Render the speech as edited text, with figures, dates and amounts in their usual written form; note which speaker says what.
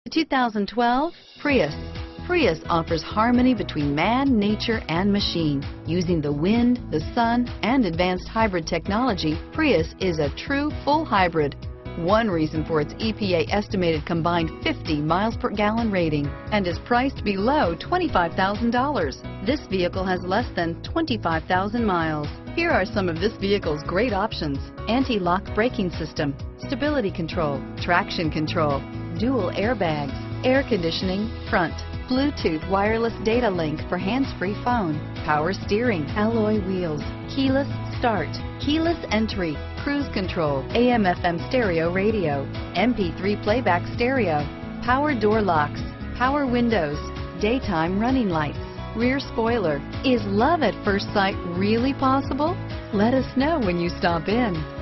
Speaker 1: 2012 Prius. Prius offers harmony between man, nature, and machine. Using the wind, the sun, and advanced hybrid technology, Prius is a true full hybrid. One reason for its EPA estimated combined 50 miles per gallon rating and is priced below $25,000. This vehicle has less than 25,000 miles. Here are some of this vehicle's great options: anti-lock braking system, stability control, traction control, dual airbags, air conditioning, front, Bluetooth wireless data link for hands-free phone, power steering, alloy wheels, keyless start, keyless entry, cruise control, AM/FM stereo radio, MP3 playback stereo, power door locks, power windows, daytime running lights, rear spoiler. Is love at first sight really possible? Let us know when you stop in.